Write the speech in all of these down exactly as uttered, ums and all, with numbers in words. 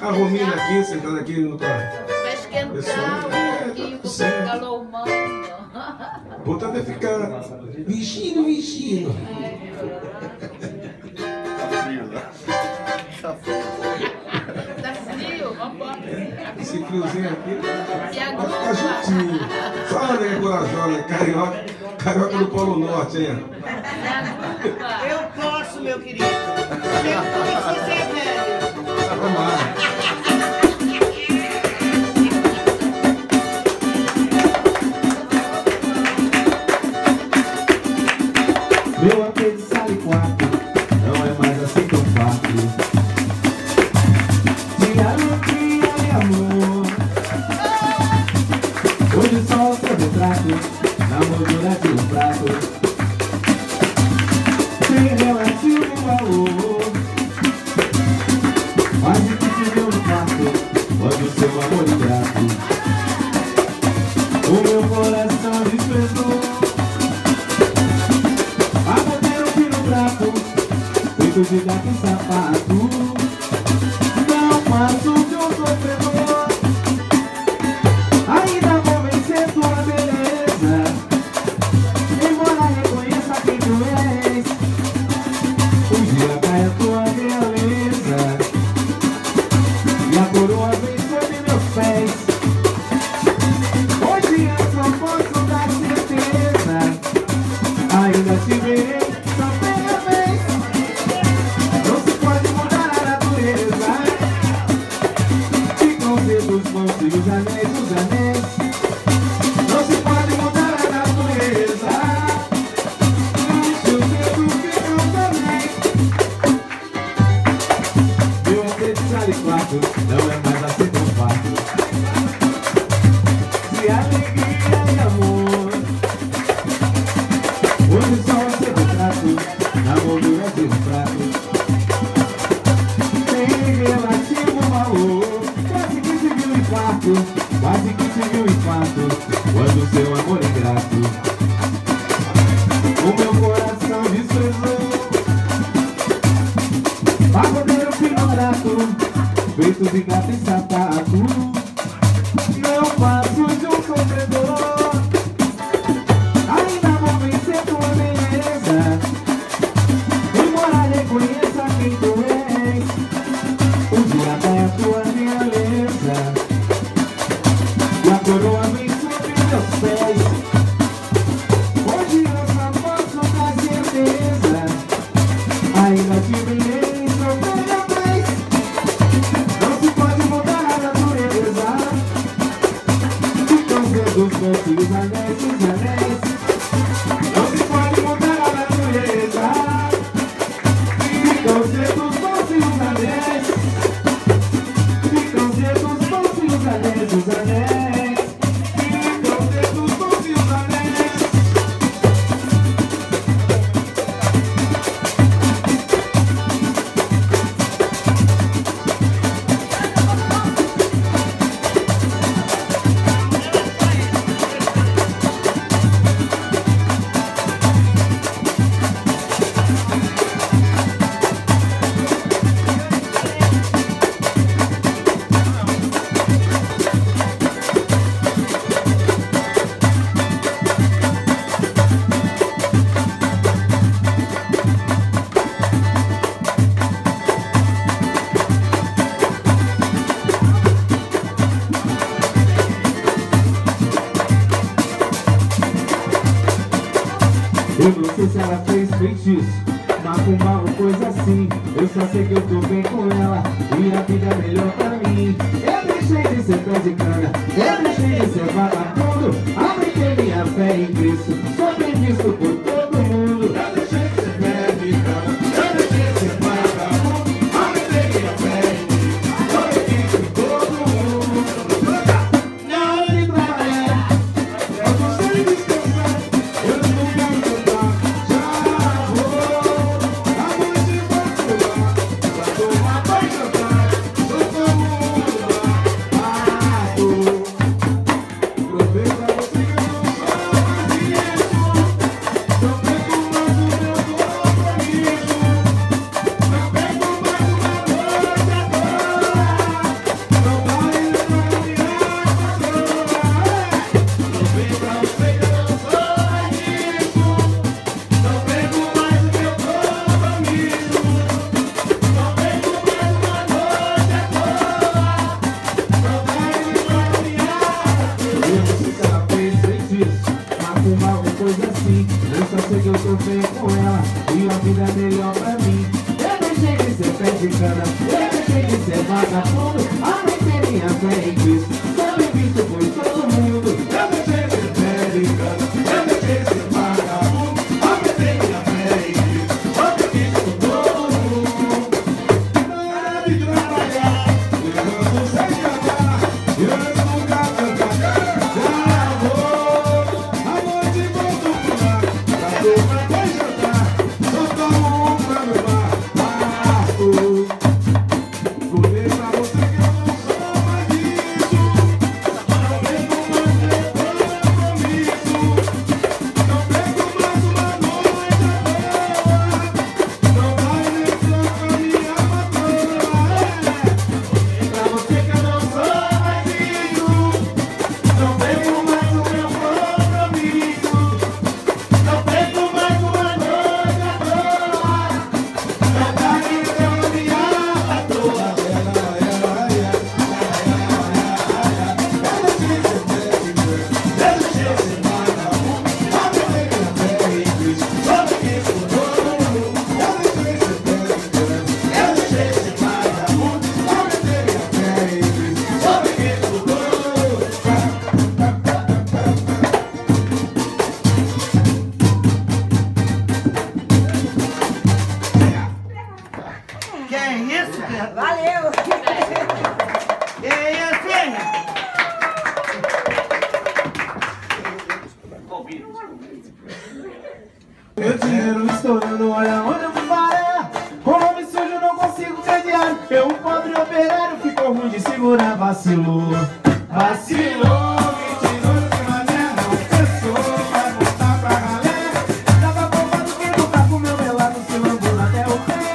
A Romina aqui, sentada aqui no carro. Vai esquentar um pouquinho, com o calor humano. Volta a ficar vestido, vestido. Tá frio, né? Tá frio. Tá frio? Vambora. Esse friozinho aqui Se vai agrupa. ficar juntinho. Só a nega corajosa, carioca, carioca do Polo Norte, hein? Se agrupa. Eu posso, meu querido. Você é velho. Vamos lá. Meu apê de sala e quarto não é mais assim tão fácil. De alegria e amor, hoje só o seu retrato na moldura de um prato sem relativo valor. Quase que se deu no quarto quando o seu amor ingrato o meu coração desprezou. Feito de gato e sapato, não passo de um sofredor. Ainda vou vencer tua beleza, embora reconheça quem tu és. Um dia cai a tua realeza e a coroa vem sobre meus pés. Hoje eu só posso dar certeza, ainda te verei. Os anéis, os anéis, não se pode mudar a natureza. Os dedos ficam também. Meu apê de sala e quarto não é mais assim tão fácil. De alegria e amor, hoje só o seu retrato na moldura de um prato sem relativo valor. Quase que se viu em fato quando seu amor ingrato o meu coração desprezou. Pagodeiro fino grato, feito de gato e sapato, não passo de um sofredor. Ainda vou vencer tua beleza, embora reconheça quem tu és. Um dia vai a tua realeza e a coroa vem sobre meus pés. Hoje eu só posso dar certeza, ainda te verei sobre a vez. Não se pode mudar a natureza. Ficam os dedos bons e os anéis, os anéis. Não se pode mudar a natureza. Ficam os dedos bons e os anéis. Ficam os dedos bons e os anéis, os anéis. Eu não sei se ela fez feitiço, macumba ou coisa assim. Eu só sei que eu tô bem com ela e a vida é melhor pra mim. Eu deixei de ser pé de cana, eu deixei de ser vagabundo. Aumentei minha fé em Cristo, sou bem visto por todo mundo. Eu deixei de ser pé de cana, eu deixei de ser vagabundo. Aumentei minha fé em Cristo, sou bem visto por todo mundo. Na hora de trabalhar, eu tô sem descansar. Eu não quero cantar, já vou. A noite vai pular, pra tomar banho e cantar. Sou todo mundo amado. Aproveita você que eu não sou mais isso. pra mim. Eu deixei de ser pé de cana, eu deixei de ser vagabundo. Aumentei minha fé em Cristo, sou bem visto por todo mundo. Eu deixei de ser pé de cana, eu deixei de ser vagabundo. Aumentei minha fé em Cristo, sou bem visto por todo mundo. Para de trabalhar, eu não sei cantar, eu nunca vou cantar. Já vou, a noite volto pro lar, pra tomar pra jantar, só tomo um pra meu bar. Passo, comer pra você que eu não sou mais disso. Não pego mais meu compromisso, não pego mais uma noite à toa. Não vai nem trocar minha patroa. Pra você que eu não sou mais disso. Não pego mais o meu compromisso, não pego mais uma noite à toa. Não vai nem trocar minha patroa. Que é isso, cara? Valeu! Que é isso, hein? Meu dinheiro estourando, olha onde eu fui parar. Com nome sujo não consigo crediar. Eu, um pobre operário, ficou ruim de segurar. Vacilou, vacilou, mentiroso de mané. Não pensou, vai voltar pra galera. Tava bombado que nunca comeu melado, se lambou até o pé.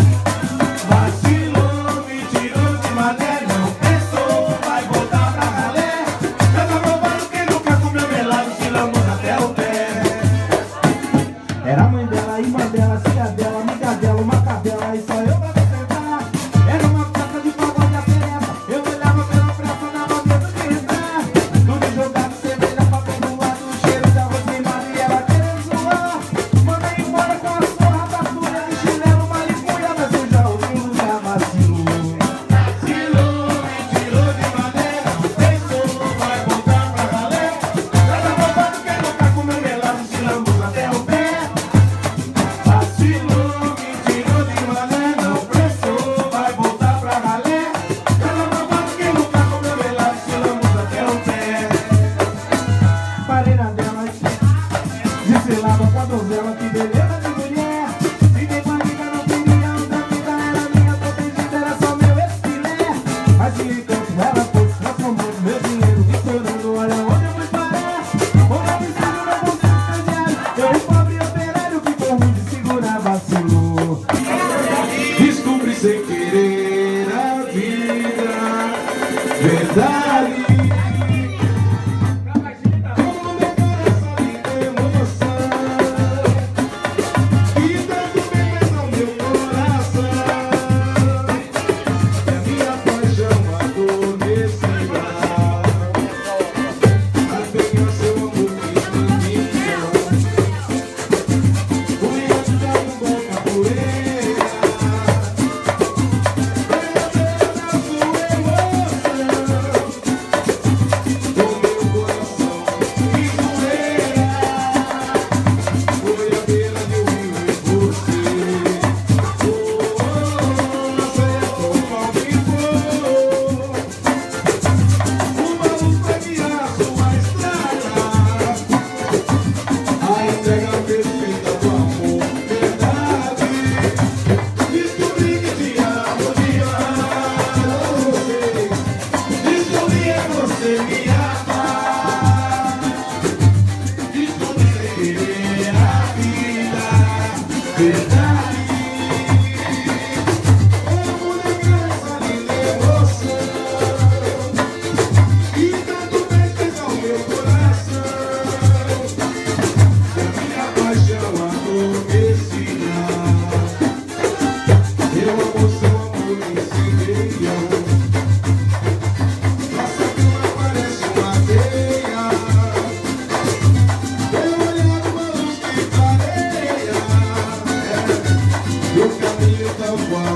Vacilou, mentiroso de mané. Não pensou, vai voltar pra galera. Tava bombado que nunca comeu melado, se lambou até o pé. Era a mãe dela, irmã dela, filha dela, amiga dela, uma cadela, e só eu pra sentar. Era uma festa de pagode a perefa, eu olhava pela pressa, dava medo de entrar. tão forte.